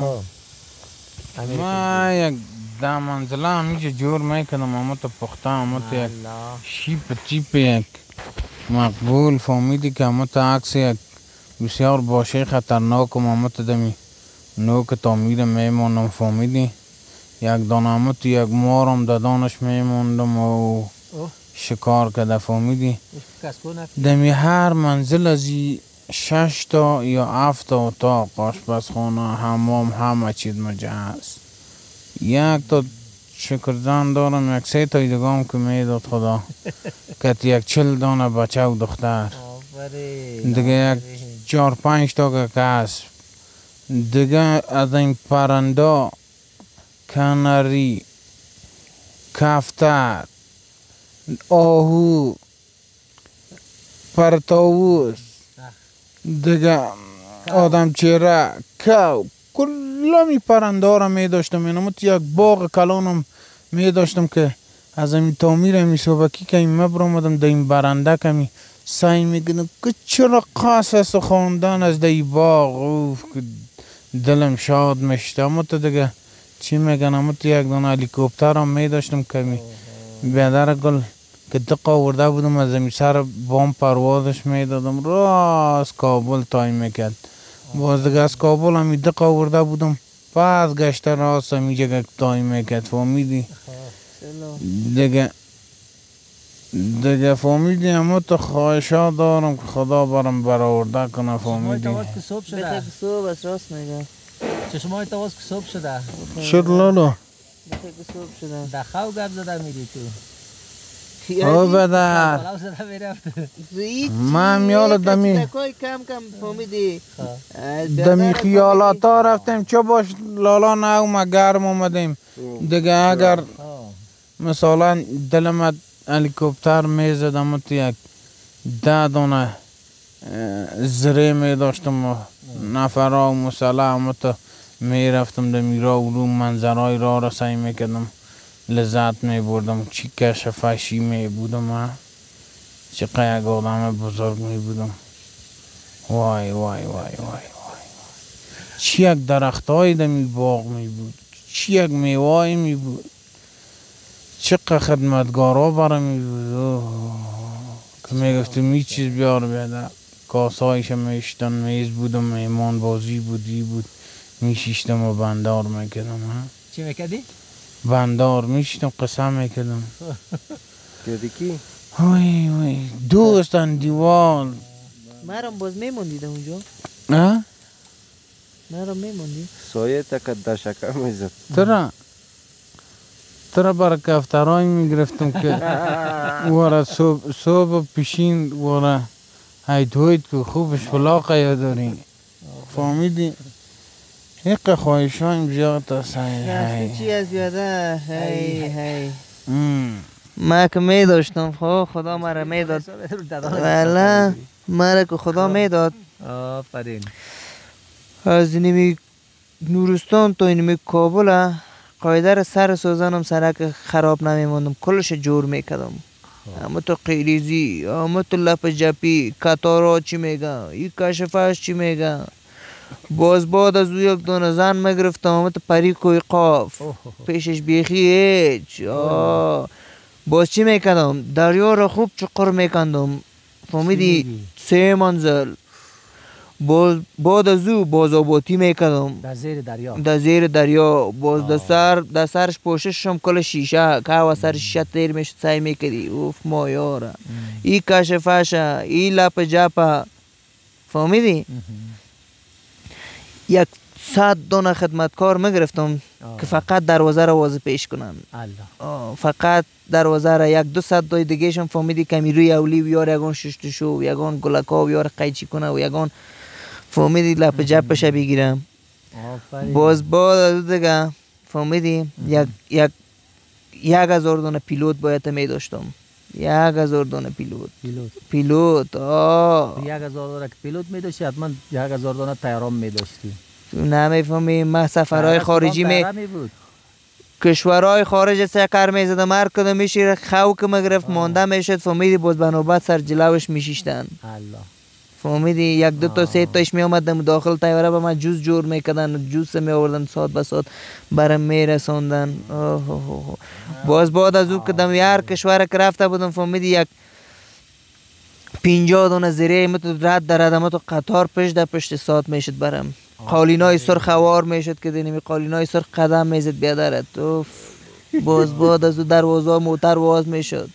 من یک ده منزله همیشه جور میکنم اما تو پخته اما تو یک شیپ چیپ یک مقبول فهمیدی که اما تو عکس یک بسیار باشه خطرناک اما تو دمی نوک تعمیر میمونم فهمیدی یک دانه اما تو یک مارم دادانش میموندم و شکار کده فهمیدی دمی هر منزل از 6 تا یا 7 تا اتاق آشپزخانه حمام همه چیز مجهز یک تا شکرزن دارم یک 3 تا دیگه که میداد خدا که یک 40 دانه بچه و دختر دیگه یک 4-5 تا که کسب دیگه از این پرنده کناری کفتر آهو پرتاووس دیگه آدم چهره کو کلامی پرنده ها را می داشتم اینم یک باغ کلانم می داشتم که از این تعمیر می صبحکی که این مبرامدم در این برنده کمی سعی میکنم که چرا قصص خواندن از در این باغ اوف که دلم شاد میشته اما تو دیگه چی میگن اما تو یک دانه هلیکوپتر هم می داشتم کمی بیادر گل که دقا آورده بودم از این سر بام پروازش میدادم راست کابل تای میکرد باز دیگه از کابل همی دقا آورده بودم باز گشته راست همی جگه تای میکرد فهمیدی دیگه دیگه فهمیدی اما تو خواهشا دارم که خدا برم برآورده کنه فهمیدی تواس که صبح شده بخیر صبح است راست میگه چشمای تواس که صبح شده شد لالو بخیر صبح شده دخاو گپ زده میری تو او بده بالا زده میرفت من میال دمی کم کم فهمیدی دمی خیالات ها رفتیم چه باش لالا نه ما گرم آمدیم دیگه اگر مثلا دلم هلیکوپتر میزدم تو یک 10 دونه زره می داشتم و نفرها و مسلح تو می رفتم دمی را علوم منظرهای را را سعی می کردم لذت می بردم چی کشفشی می بودم چقدر یک آدم بزرگ می بودم وای وای وای وای وای چی یک درخت های دمی باغ می بود چی یک میوه می بود چقدر خدمتگارا برای می بود که می گفتم این چیز بیار بیاده کاسایش میشتن میز بودم میمان بازی بودی بود میشیشتم و بندار میکردم چی میکردی؟ بندار میشتم قسم میکردم کردی کی؟ وای وای دوستان دیوال مرم باز میموندی در اونجا ها؟ مرم میموندی سایه تکت در شکر میزد ترا برای کفترهای میگرفتم که وارا صبح پیشین وارا هایت که خوبش فلاقه یا داری فهمیدی؟ یک خواهشان زیاد است رفتی چی از یاده هی ما که می داشتم خدا مرا می داد والا مرا که خدا می داد آفرین از اینمی نورستان تا اینمی کابل قاعده را سر سوزانم سرک خراب نمیموندم کلش جور میکردم اما تو قیریزی اما تو لپ جپی کتارا چی میگه این کشفش چی میگه باز بعد از او یک دونه زن میگرفتم اما تو پری کوی قاف پیشش بیخی هیچ باز چی میکردم دریا را خوب چقر میکندم فهمیدی 3 منزل بعد از او باز آباتی میکردم در زیر دریا باز در سرش پوششم کل شیشه که و سر شیشه تیر میشد سعی میکردی اوف مایارا ای کشفشه ای لپ جپه فهمیدی 100 دونه خدمتکار میگرفتم که فقط دروازه را واضح پیش کنن فقط دروازه را 1-2 تا دیگه شم فهمیدی کمی روی اولی بیار یگان ششتشو یگان گلکا بیار قیچی کنه و یگان فهمیدی لپ جپش بگیرم باز بعد دیگه فهمیدی 1000 دونه پیلوت باید می داشتم 1000 دونه پیلوت 1000 دونه پیلوت می داشتی حتما 1000 دونه طیران می داشتی نمیفهمی ما سفرهای خارجی کشورهای خارج سکر میزدم هر کدوم میشی خوک مگرفت مانده میشد فهمیدی باز بنوبت سر جلوش میشیشتن فهمیدی 1-2 تا 3 تاش میامدم داخل طیاره به من جوز جور میکردن جوز می آوردن ساعت به ساعت برام میرسوندن باز بعد از او کدام هر کشور که رفته بودم فهمیدی 50 دونه زیره متو رد در ادمه تو قطار پشت ساعت میشد برام قالینای سرخ خوار میشد که دینمی قالینای سرخ قدم میزد بیادرت باز بعد از دروازه موتر واز میشد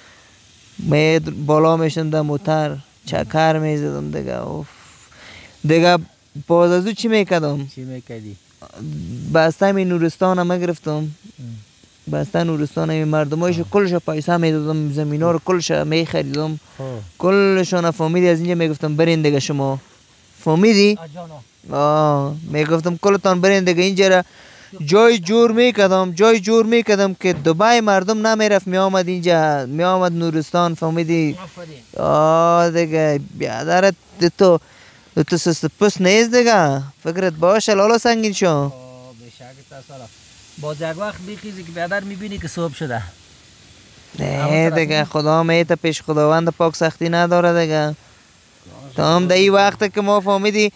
بالا میشدم موتر چکر میزدم دیگه باز از چی میکردم بسته می نورستان هم گرفتم بسته نورستان می مردمایش کلش پیسه میدادم زمین ها رو کلش میخریدم کلشان فهمیدی از اینجا میگفتم برین دیگه شما فهمیدی؟ میگفتم کلتان برین دیگه اینجا را جای جور میکردم که دبی مردم نمیرفت میامد اینجا میامد نورستان فهمیدی دیگه بیادرت تو سست پس نیست دیگه فکرت باشه لالا سنگین شو باز یک وقت بیخیزی که بیادر میبینی که صبح شده نه دیگه خدا میته پیش خداوند پاک سختی نداره دیگه تو هم در این وقت که ما فهمیدی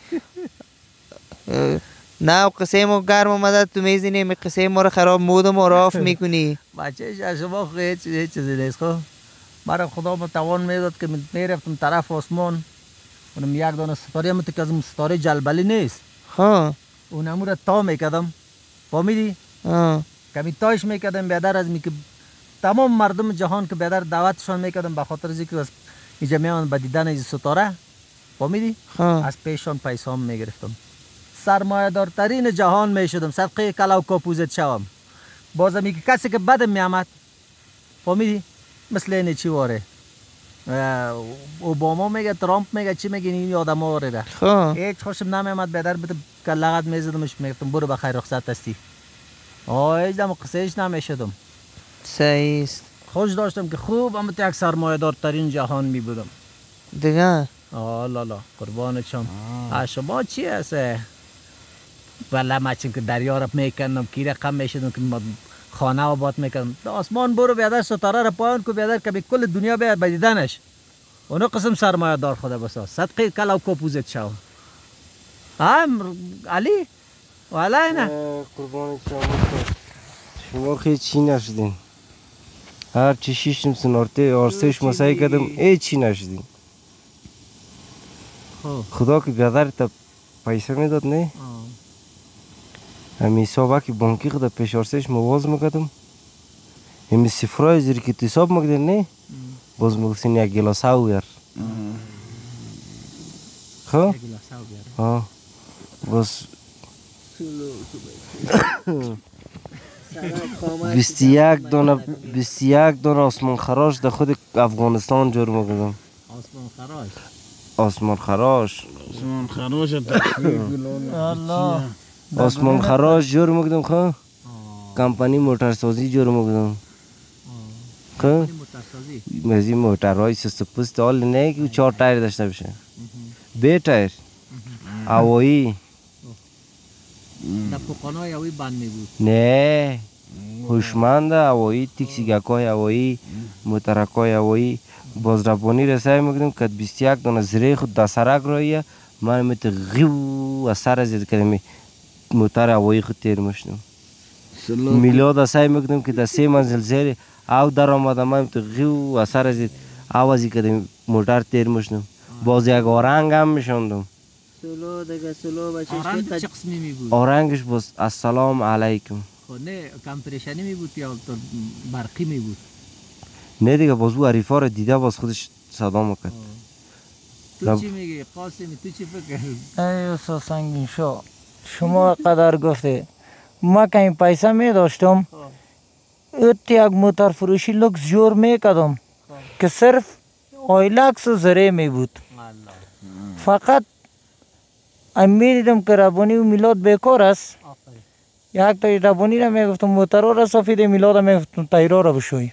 نه قصه ما گرم آمده تو میزینی می قصه ما رو خراب مود ما رو آف میکنی بچه شما خیلی چیزی نیست خب برای خدا متوان میداد که میرفتم طرف آسمان اونم یک دانه ستاره هم که از ستاره جلبلی نیست اونم رو تا میکردم فهمیدی؟ کمی تایش میکردم بیادر از می که تمام مردم جهان که بیادر دعوتشان میکردم به خاطر اینکه از اینجا میان به دیدن این ستاره فهمیدی؟ از پیشان پیسام میگرفتم سرمایه دارترین جهان میشدم صدقه کلاو کاپوزت شوم بازم که کسی که بدم میامد فهمیدی؟ مثل اینه چی واره اوباما میگه ترامپ میگه چی میگه این آدم ها واره هیچ خوشم نمیامد بیادر بده که لغت میزدمش میگفتم برو بخیر رخصت هستی هیچ دم قصهش نمیشدم صحیح است خوش داشتم که خوب هم یک سرمایه دارترین جهان می بودم دیگه لالا قربانشم شما چی هسته بله مچیم که دریا را میکنم کی رقم میشدم که خانه آباد میکنم آسمان برو بیادر ستاره را پایان که بیادر کبی کل دنیا بیاد بدیدنش اونو قسم سرمایه دار خدا بسا صدقه کلاو کپوزت شو علی والا نه قربان شما خیلی چی نشدین هر چی شیشتم سنارته آرسش مسایی کردم ای چی نشدین خدا که بیادر تا پیسه میداد نه همی حسابه که بانکی خدا پیش آرسش مواز میکردم همی صفرهای زیر که حساب میکردن نه باز میگفتین یک گلاس او بیار خب باز 21 دانه آسمان خراش در خود افغانستان جور میکردم آسمان خراش آسمان خراش جور میکردم خب کمپانی موترسازی جور میکردم خب مزی موترهای سست پست حال نه که 4 تایر داشته بشه به تایر هوایی در پوکانای هوایی بند می بود نه هوشمند هوایی تیکسیگاکای هوایی موترکای هوایی بازربانی رسای میکردم که 21 دانه زره خود در سرک رویه من میت غیو از سر زید کردم موتر هوایی خود تیر میشدم میلاد سعی میکردم که در 3 منزل زیر او در آمدم من میت غیو از سر زید آوازی کردم موتر تیر میشدم باز یک آرنگ هم میشوندم سلو دیگه سلو بچه آرنگ چه قسمی می بود؟ آرنگش باز السلام علیکم نه کمپریشنی می بود یا برقی می بود؟ نه دیگه باز او عریفا رو دیده باز خودش صدا میکرد تو چی میگی؟ قاسمی تو چی فکر؟ ایوسا سنگین شو شما قدر گفته ما کمی پیسه می داشتم ات یک موتر فروشی لکس جور می کدم که صرف آیلکس و زره می بود فقط می دیدم که ربانی و میلاد بیکار است یک تا ربانی را می گفتم موترها را سفید میلاد را می گفتم تایرها را بشوی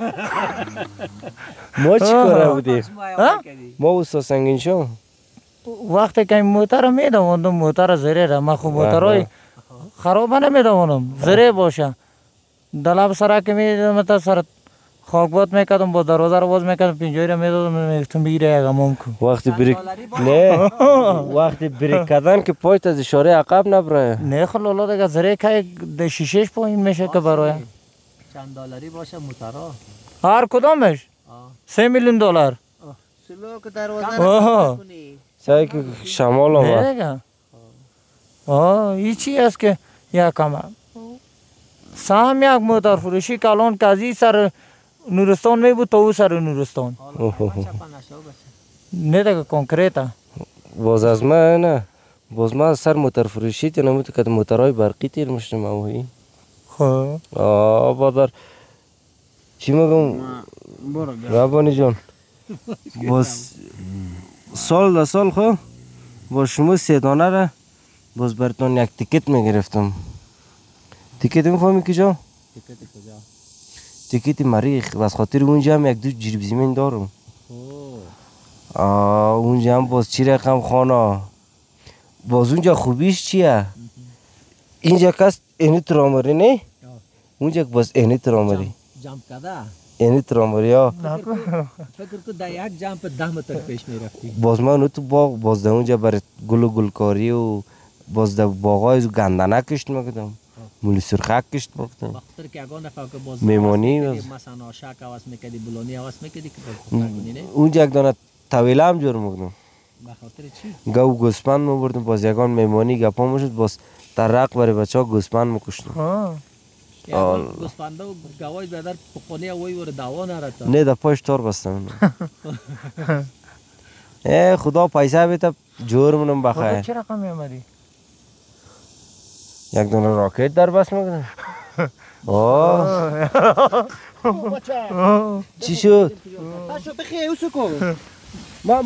ما چی کاره بودیم؟ ما اوستا سنگین شو وقتی که موتر را می دووندم موتر زره را من خوب موترهای خراب نمی دووندم زره باشه دلاب سرک می دیدم تا سر خاکبات میکردم با دروازه رو باز میکردم پنجره رو میدادم میگفتم بگیره یک امام کو وقتی بریک نه وقتی بریک کردن که پایت از اشاره عقب نبره نه خلالا دیگه زره که ده شیشش پایین میشه که برای چند دلاری باشه موترها هر کدامش 3 میلیون دلار سلو که دروازه رو کنی سعی که شمال نه آمد دیگه این چی است که یکم سام یک موتر فروشی کلان کازی سر نورستان می بود تا او سر نورستان نه دیگه کنکریتا باز از من نه باز من سر موتر فروشی تا نمیتو که موترهای برقی تیر میشتم اوهی خب بادر چی میگم ربانی جان باز سال در سال خب با شما 3 دانه را باز براتون یک تیکت میگرفتم تیکت میفهمی کجا؟ تیکت مریخ و از خاطر اونجا هم 1-2 جریب زمین دارم اونجا هم باز چی رقم خانه باز اونجا خوبیش چیه؟ اینجا کس اینی ترامری نه؟ اونجا باز اینی ترامری جمپ کده؟ اینی ترامری ها فکر که در یک جمپ 10 متر پیش میرفتی باز من اونو تو باغ باز در اونجا برای گل و گلکاری و باز در باغای گندنه کشت میکردم مولی سرخک کشت میکردم وقتی که اگه نفر که باز میمانی مثلا آشک آواز میکردی بلونی آواز میکردی که باز کنی نه؟ اونجا یک دانه طویله هم جور میکردم به خاطر چی؟ گاو گوسپند میبردم باز یکان میمانی گپا میشد باز ترق برای بچه ها گوسپند میکشتم گوسفنده و گوای بیادر پخونی اوی ور دوا نرد نه در پاش تار بستم خدا پیسه بیتا جور منم بخواه چه رقمی آمدی؟ یک دونه راکت در بس میکنم چی شد؟ پاشو بخیه اوسو کن ما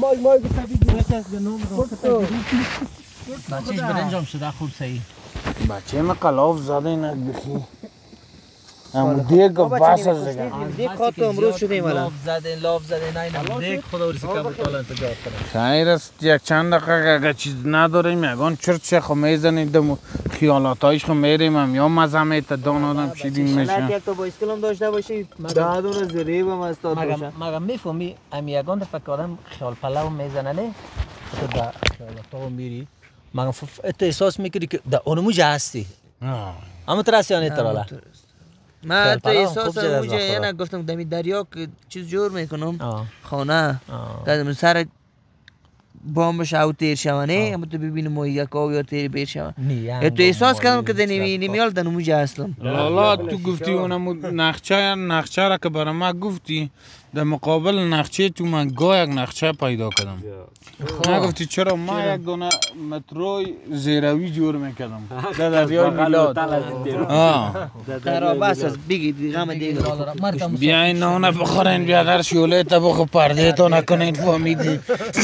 بچهش برنجام شده خوب صحیح بچه من قلاف زده اینک بخی همون دیگ بس از دیگه دیگ خواهد امروز شدیم الان لاف زده نه دیگ خدا ورسی که بطال انتجار کنه خیر است یک چند دقیقه اگه چیز نداریم یگان چرت خو میزنید دم خیالاتایش خو میریم هم یا مزمه تا دان آدم چیدیم میشه یک تا بایسکل هم داشته باشی ده دونه زریب هم از داد باشه مگم میفهمی هم یگان دفعه که آدم خیال پلاو میزنه نه تو در خیالاتاو میری مگم تو احساس میکردی که در اونموجه هستی اما ترسی یا نیتراله من حتی احساس اونجا یه گفتم دمی دریا که چیز جور میکنم خانه که سر بامبش او تیر شوانه اما تو ببینم ما یک آو یا تیر بیر شوان تو احساس کردم که نمیال دنموجه هستم لالا تو گفتی اونم نخچه را که برای ما گفتی در مقابل نخچه تو من گاه یک نخچه پیدا کردم نگفتی چرا ما یک دونه متروی زیروی جور میکردم در دریای میلاد خراب است بگید غم دیگه بیاین نانه بخورین بیادر شوله تا بخو پرده تو نکنین فهمیدی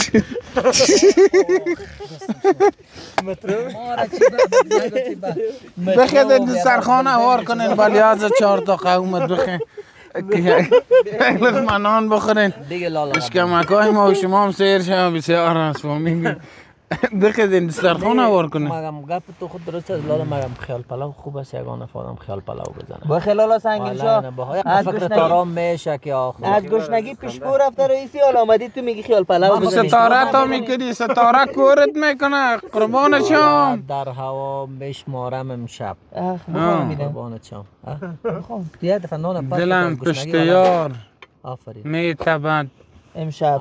بخید سرخانه وار کنین بلیاز 4 تا قومت بخین یک لقمه نان بخورین اشکمکای ما و شما هم سیر شما بسیار هست فهمیدی بخیدین دسترخانه وار کنین مگم گپ تو خود درست است لالا مگم خیال پلاو خوب است یگانه فادم خیال پلاو بزنه با خلالا سنگین شا از فکر تارام میشه که آخر از گشنگی پیشگو رفته رئیسی حالا آمدی تو میگی خیال پلاو بزنی ستاره تا میکردی ستاره کورت میکنه قربان شام در هوا میشمارم امشب قربان شام دیگه دفعه نان پاس دلم پشتیار آفرین میتبد امشب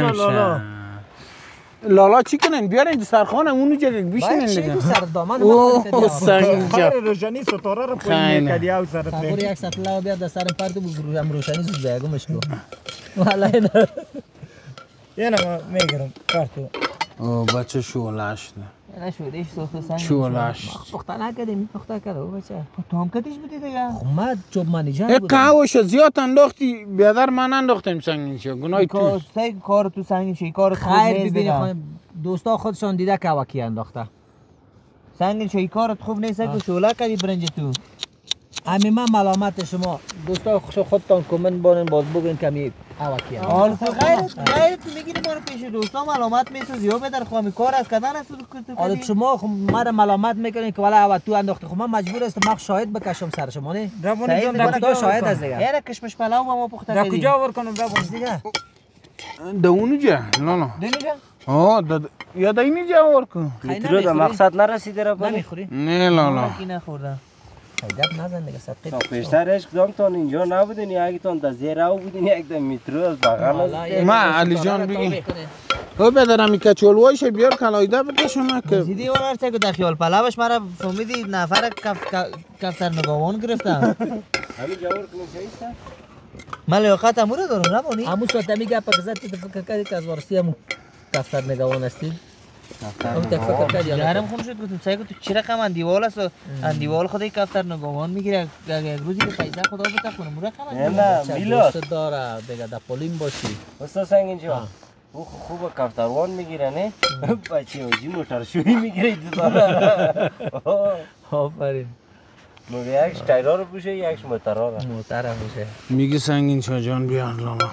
لالا چی کنین بیارین سرخانه اونو جگه بشینین دیگه سر دامن اوه سنگجا روشنی ستاره رو پایین میکردی او سرت خور یک سطلا بیاد در سر پرد بگو هم روشنی زود بیگمش کو والا اینا یه نما میگرم کارتو اوه بچه شولش نه شودش سوخت سنگ شولش پختن نکردیم پخته کرده او بچه تو هم کتیش بودی دیگه خب من جوب منیجر یک بودم کهوش زیاد انداختی بیادر من انداختیم سنگین شو گناهی تو کار تو سنگین شی کار خیر ببینیم دوستا خودشان دیده که وکی انداخته سنگین شی کارت خوب نیست که شوله کردی برنج تو امی من ملامت شما دوستا خودتان کامنت بانن باز بگین که می اوکی حالا تو غیرت میگیری ما رو پیش دوستا ملامت میسازی یا در خوامی کار از کردن است حالا شما مرا ملامت میکنین که والا او تو انداخته خب من مجبور هستم من شاهد بکشم سر شما نه روانی جان دوستا شاهد از دیگه یاره کشمش پلاو ما پخته در کردی کجا ور کنم روانی دیگه ده اونو جا لالا دونیجا آه یا ده اینی جا ورکو میترو در مقصد نرسیده را بانی نمیخوری نه لالا کی نخوردم گپ نزن دیگه صدقه تا پیشتر عشق دامتان اینجا نبودین یکیتان در زیر او بودین یک در میترو از بغل از ما علی جان بگی او بدرم این کچولوایش بیار کلایده بکشم که زیدی اون هرچه که در خیال پلاوش مرا فهمیدی نفر کفتر نگاوان گرفتم همین جا ور کنیم چه من لیاقت اموره دارم نبانی همون ساعت می گپ که زد تو فکر کردی که از وارسی هم کفتر نگاوان هستی همون تک فکر کردی یارم خون شد گفتم سعی تو چی رقم اندیوال است اندیوال خدای کفتر نگاوان میگیره یک روزی که پیسه خدا بتا کنم مو رقم نه میلاد دوست داره دیگه در پولیم باشی استاد سنگین جان او خوب کفتروان میگیره نه بچه اوجی موتر شویی میگیره دوباره آفرین مگه یکش تایرا رو بوشه یکش موترها رو موتر هم بشه میگه سنگین شا جان بیار لالا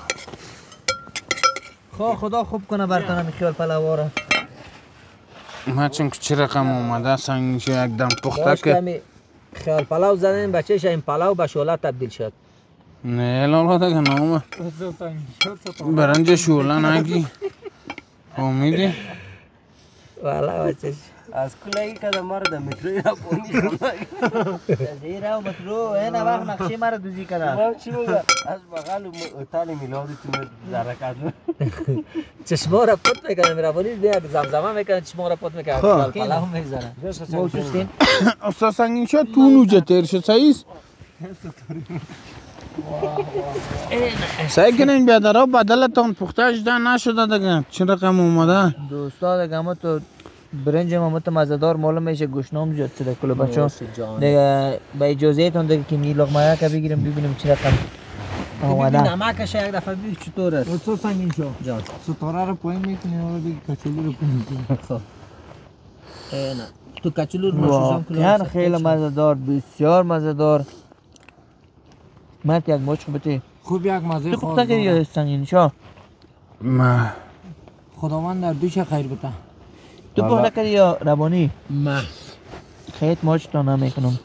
خدا خوب کنه برتنم خیال پلاوا را ما چون که چه رقم اومده سنگین شا یک دم پخته باش که کمی خیال پلاو زدن بچهش این پلاو به شوله تبدیل شد نه لالا دیگه نامه برنج شوله نگی فهمیدی؟ والا بچهش از کلایی که در مارا در متروی را پونی زیرا و مترو این وقت نقشه مرا دوزی کرد ما چی بگم از بغل اتال میلادی تو درکت چشما را پت میکنه میره ولی دیگه زمزمه میکنه چشما را پت میکنه خیال پلاو میزنه استاد سنگین شا تو نوجه تیر شد سعیست؟ سعی کنین بیادرها بدلتان پخته شده نشده دیگه چه رقم اومده دوستا دیگه ما تو برنج ما تو مزه‌دار معلوم میشه گوشتنام زیاد شده کل بچا دیگه با اجازه تون دیگه که می لقمه که بگیریم ببینیم چه رقم اومده نمکش یک دفعه ببین چطور است. تو سنگین شو جان ستاره رو پایین میکنی و دیگه کچولی رو پایین میکنی. خب نه تو کچلو رو نوشیدم واقعا خیلی مزه‌دار بسیار مزه‌دار مرد یک مچ بده خوب یک مزه تو خاص پخته کردی یا سنگین شو ما خداوند در دوش خیر بده. تو پخته کردی یا ربانی ما خیلی مچ تا نمیکنم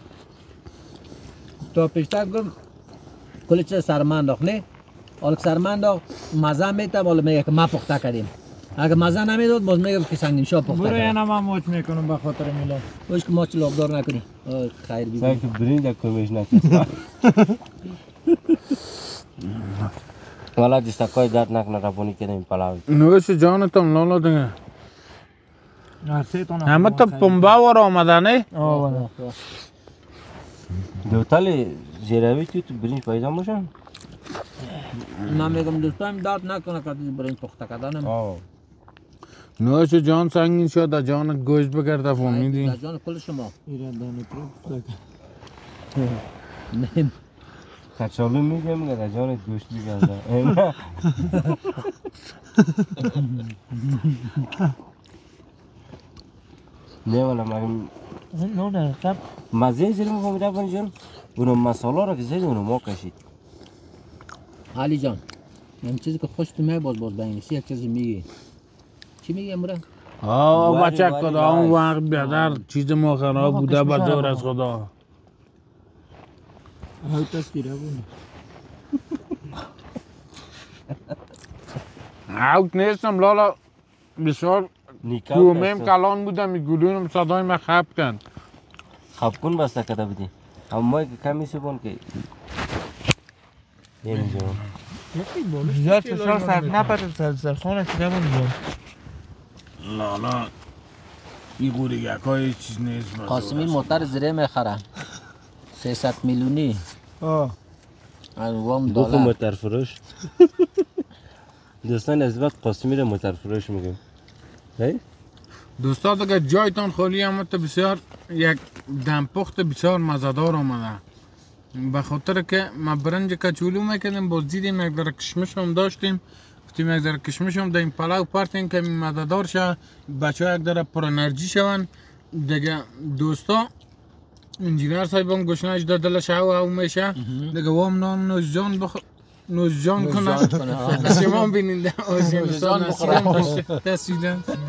تو پیشتر گفت کل چیز سرمان داخت نه حالا که سرمان داخت مزه میتم حالا میگه که ما پخته کردیم اگه مزه نمیداد باز میگم که سنگین شاه پخته برو کردیم یه من موچ میکنم به خاطر میلاد. باش که ما چه لابدار نکنی خیر سعی بیدیم که برنج کمیش نکرد والا دستکای درد نکنه ربونی کنیم پلاو نوش جانتان لالا دیگه سه تا همه تا پنبه وار آمده نه دوتال زیروی تو برنج پیدا موشن من میگم دوستان درد نکنه که برنج پخته کردنم نوش جان سنگین شد جان گوشت بگرده فهمیدی در جان کل شما ایران دانه تو نه کچالو میگم که در جان گوشت بگرده نه والا مگم نه نه سب مزه زیر میخوام ربونی جان اونو مساله را که زید اونو ما کشید علی جان این چیزی که خوش تو می باز بینیسی یک چیزی میگی چی میگی امره؟ بچه خدا اون وقت بیادر چیز ما خراب بوده به دور از خدا های تسکیره بود. اوت نیستم لالا بسیار کومیم کلان بودم گلونم صدای من خب کن خب کن بسته کده بودی اما ما که کمی سبون که نمیجا زیاد فشار سر نپرد سرخانه چیده بود لالا این گوریگک های چیز نیست قاسمی موتر زیره میخره 300 میلیونی از وام دو خو دلار موتر فروش دوستان از بعد قاسمی رو موتر فروش میگم دوستا دیگه جایتان خالی هم بسیار یک دمپخت بسیار مزدار آمده به خاطر که ما برنج کچولو میکنیم باز دیدیم یک در کشمش هم داشتیم گفتیم یک در کشمش هم در این پلاو پرتیم که مزدار شه بچه ها یک در پر انرژی شون دیگه دوستا انجینیر صاحب هم گوشنش در دلش او میشه دیگه وام نان نوزجان کنه شما بینید از انسان نسیدن تصویدن